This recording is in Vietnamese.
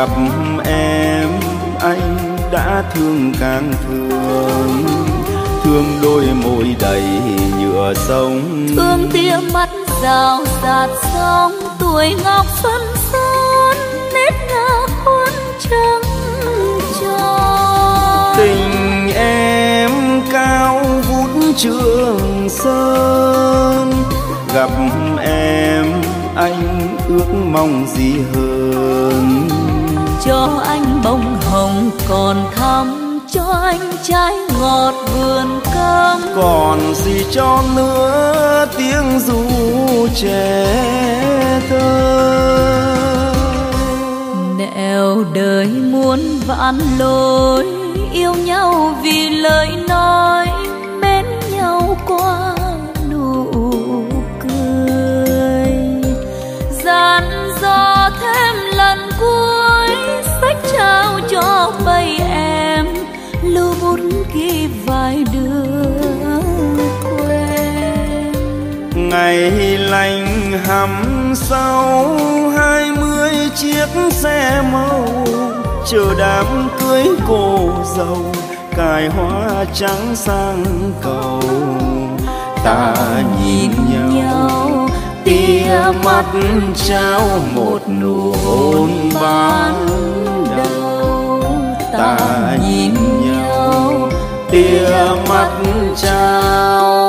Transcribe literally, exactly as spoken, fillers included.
gặp em anh đã thương càng thương, thương đôi môi đầy nhựa sông, thương tia mắt rào rạt sóng, tuổi ngọc xuân son nét ngà khuôn trắng tròn. Tình em cao vút Trường Sơn, gặp em anh ước mong gì hơn. Cho anh bông hồng còn thắm, cho anh trái ngọt vườn cam, còn gì cho nữa tiếng ru trẻ thơ. Nẻo đời muôn vạn lối, yêu nhau vì lời nói, mến nhau qua nụ cười. Gian dò thêm lần cuối, sách trao cho bầy em, lưu bút ghi vài đứa quen. Ngày lành hầm sau hai mươi chiếc xe màu, chờ đám cưới cô dâu cài hoa trắng sang cầu. Ta nhìn nhau tia mắt trao một nụ hôn ban đầu. Ta nhìn nhau tia mắt trao